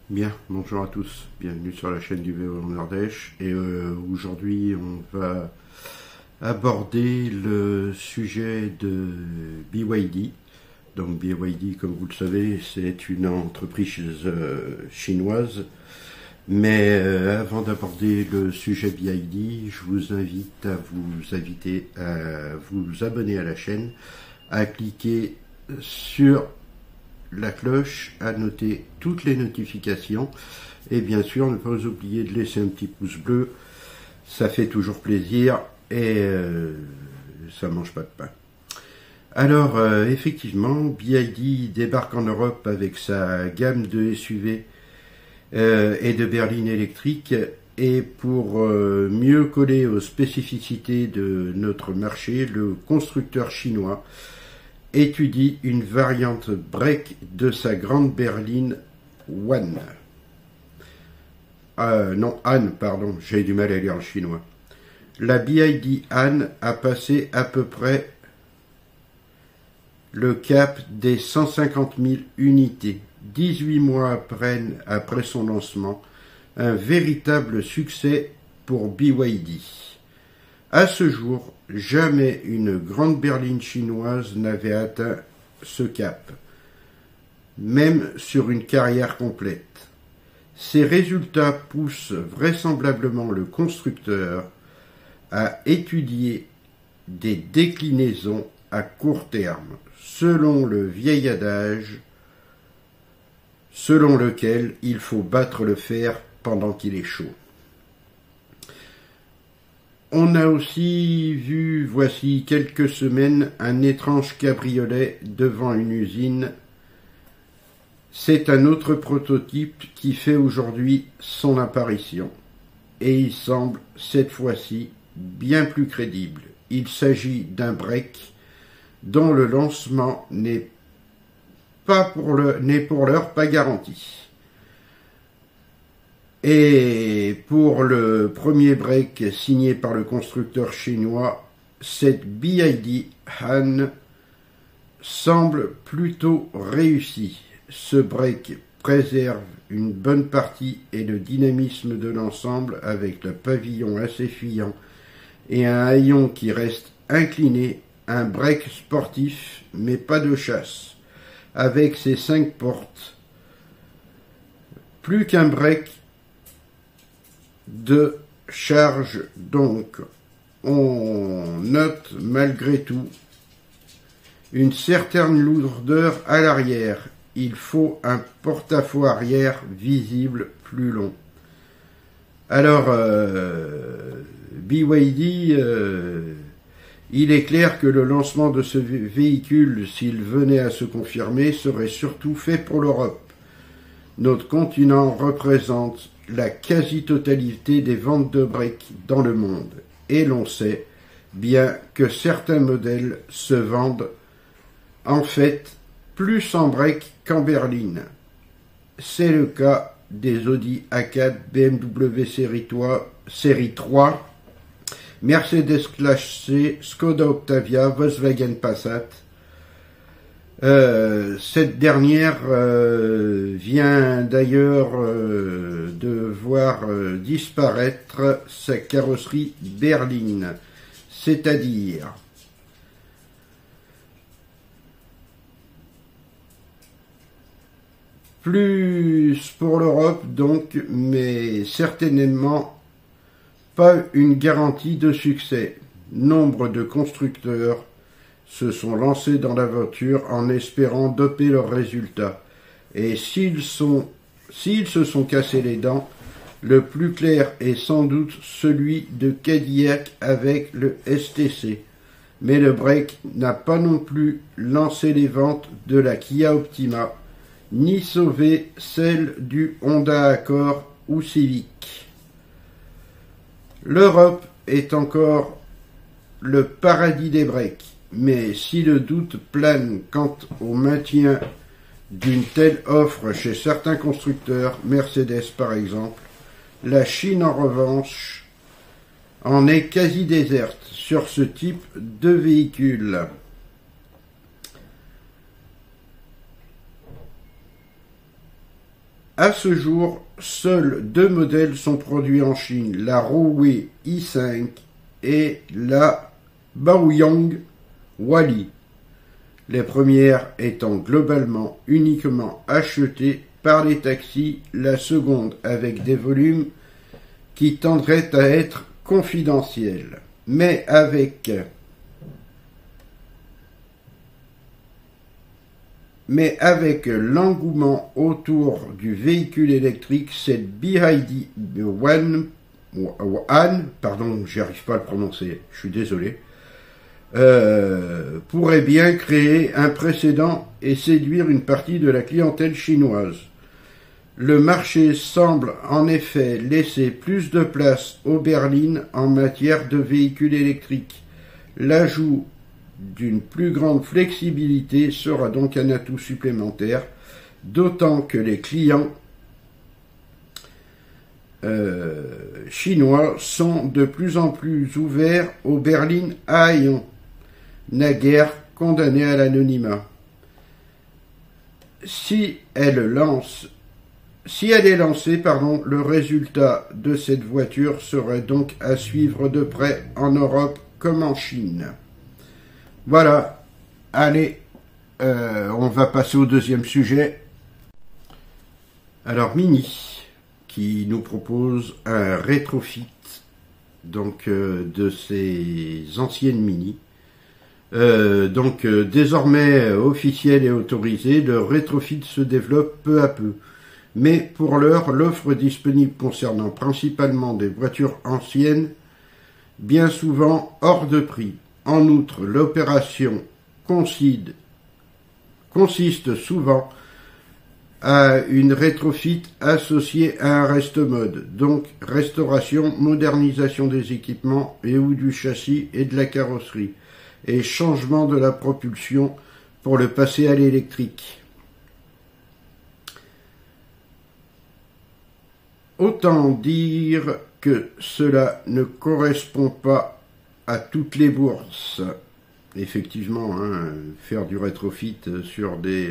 Bien, bonjour à tous, bienvenue sur la chaîne du VO en Ardèche et aujourd'hui on va aborder le sujet de BYD. Donc BYD, comme vous le savez, c'est une entreprise chinoise, mais avant d'aborder le sujet BYD, je vous invite à vous abonner à la chaîne, à cliquer sur la cloche, à noter toutes les notifications et bien sûr ne pas oublier de laisser un petit pouce bleu, ça fait toujours plaisir et ça mange pas de pain. Alors effectivement, BYD débarque en Europe avec sa gamme de SUV et de berlines électriques, et pour mieux coller aux spécificités de notre marché, le constructeur chinois étudie une variante break de sa grande berline Han. Han, pardon, j'ai du mal à lire le chinois. La BYD Han a passé à peu près le cap des 150 000 unités, 18 mois après son lancement, un véritable succès pour BYD. À ce jour, jamais une grande berline chinoise n'avait atteint ce cap, même sur une carrière complète. Ces résultats poussent vraisemblablement le constructeur à étudier des déclinaisons à court terme, selon le vieil adage selon lequel il faut battre le fer pendant qu'il est chaud. On a aussi vu, voici quelques semaines, un étrange cabriolet devant une usine. C'est un autre prototype qui fait aujourd'hui son apparition. Et il semble, cette fois-ci, bien plus crédible. Il s'agit d'un break dont le lancement n'est pour l'heure pas garanti. Et pour le premier break signé par le constructeur chinois, cette BYD Han semble plutôt réussi. Ce break préserve une bonne partie et le dynamisme de l'ensemble avec le pavillon assez fuyant et un haillon qui reste incliné, un break sportif mais pas de chasse, avec ses 5 portes. Plus qu'un break de charge donc. On note malgré tout une certaine lourdeur à l'arrière. Il faut un porte-à-faux arrière visible plus long. Alors, BYD, il est clair que le lancement de ce véhicule, s'il venait à se confirmer, serait surtout fait pour l'Europe. Notre continent représente la quasi-totalité des ventes de break dans le monde. Et l'on sait bien que certains modèles se vendent en fait plus en break qu'en berline. C'est le cas des Audi A4, BMW série 3, Mercedes Classe C, Skoda Octavia, Volkswagen Passat. Cette dernière vient d'ailleurs de voir disparaître sa carrosserie berline, c'est-à-dire plus pour l'Europe donc, mais certainement pas une garantie de succès. Nombre de constructeurs se sont lancés dans l'aventure en espérant doper leurs résultats. Et s'ils se sont cassés les dents, le plus clair est sans doute celui de Cadillac avec le STC. Mais le break n'a pas non plus lancé les ventes de la Kia Optima, ni sauvé celles du Honda Accord ou Civic. L'Europe est encore le paradis des breaks. Mais si le doute plane quant au maintien d'une telle offre chez certains constructeurs, Mercedes par exemple, la Chine en revanche en est quasi déserte sur ce type de véhicule. À ce jour, seuls 2 modèles sont produits en Chine, la Huawei i5 et la Baoyang Wally. Les premières étant globalement uniquement achetées par les taxis, la seconde avec des volumes qui tendraient à être confidentiels. Mais avec l'engouement autour du véhicule électrique, cette BYD One, pardon, j'arrive pas à le prononcer, je suis désolé, pourrait bien créer un précédent et séduire une partie de la clientèle chinoise. Le marché semble en effet laisser plus de place aux berlines en matière de véhicules électriques. L'ajout d'une plus grande flexibilité sera donc un atout supplémentaire, d'autant que les clients chinois sont de plus en plus ouverts aux berlines à haillons, naguère condamnées à l'anonymat. Si elle est lancée, le résultat de cette voiture serait donc à suivre de près en Europe comme en Chine. Voilà, allez, on va passer au deuxième sujet. Alors Mini, qui nous propose un rétrofit donc de ces anciennes Mini. Désormais officiel et autorisé, le rétrofit se développe peu à peu. Mais pour l'heure, l'offre disponible concernant principalement des voitures anciennes, bien souvent hors de prix. En outre, l'opération consiste souvent à une rétrofit associée à un reste-mode, donc restauration, modernisation des équipements et ou du châssis et de la carrosserie, et changement de la propulsion pour le passer à l'électrique. Autant dire que cela ne correspond pas à toutes les bourses. Effectivement, faire du rétrofit sur des...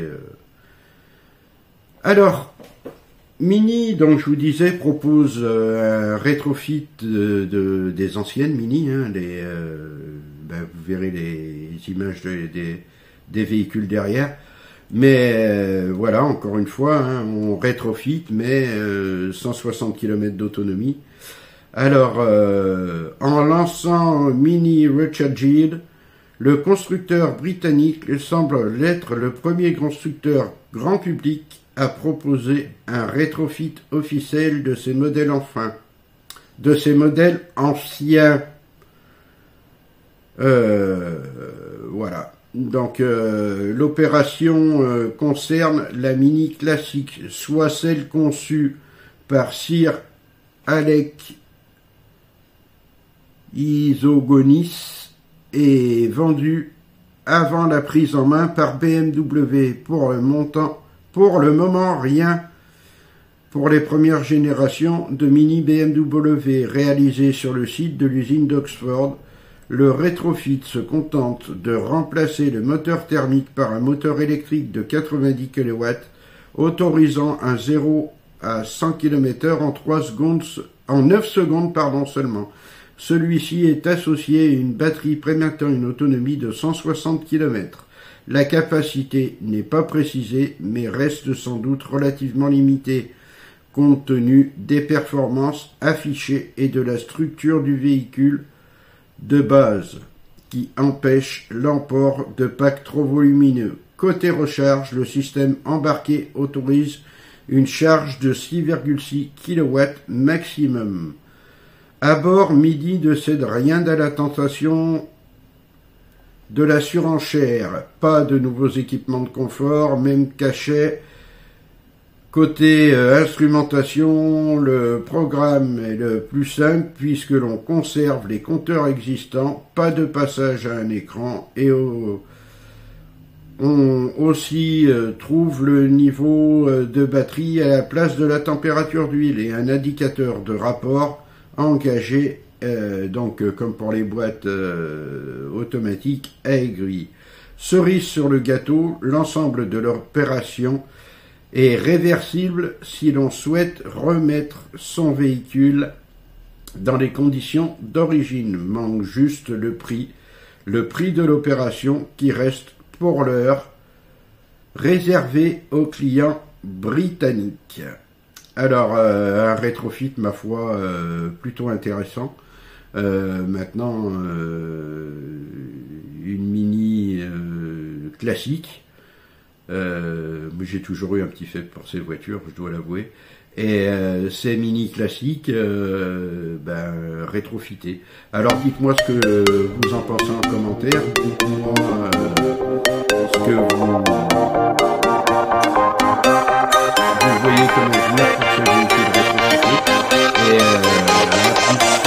Alors, Mini, donc je vous disais, propose un rétrofit des anciennes Mini. Vous verrez les images des véhicules derrière. Mais voilà, encore une fois, on rétrofit, mais 160 km d'autonomie. Alors, en lançant Mini Rechargeable, le constructeur britannique semble être le premier constructeur grand public à proposer un rétrofit officiel de ces modèles anciens. Voilà. Donc l'opération concerne la Mini classique, soit celle conçue par Sir Alec Isogonis et vendue avant la prise en main par BMW. Pour le moment, rien pour les premières générations de Mini BMW réalisées sur le site de l'usine d'Oxford. Le rétrofit se contente de remplacer le moteur thermique par un moteur électrique de 90 kW, autorisant un 0 à 100 km/h en 9 secondes seulement. Celui-ci est associé à une batterie permettant une autonomie de 160 km. La capacité n'est pas précisée, mais reste sans doute relativement limitée, compte tenu des performances affichées et de la structure du véhicule de base, qui empêche l'emport de packs trop volumineux. Côté recharge, le système embarqué autorise une charge de 6,6 kW maximum. À bord, Mini ne cède rien à la tentation de la surenchère. Pas de nouveaux équipements de confort, même cachet. Côté instrumentation, le programme est le plus simple puisque l'on conserve les compteurs existants, pas de passage à un écran et on aussi trouve le niveau de batterie à la place de la température d'huile et un indicateur de rapport engagé, comme pour les boîtes automatiques à aiguille. Cerise sur le gâteau, l'ensemble de l'opération et réversible si l'on souhaite remettre son véhicule dans les conditions d'origine. Manque juste le prix de l'opération qui reste pour l'heure réservé aux clients britanniques. Alors, un rétrofit, ma foi, plutôt intéressant. Maintenant, une Mini classique. J'ai toujours eu un petit faible pour ces voitures, je dois l'avouer. Et ces Mini classiques, rétrofitées. Alors, dites-moi ce que vous en pensez en commentaire. Dites-moi ce que vous voyez comment venir pour ce véhicule rétrofité. Et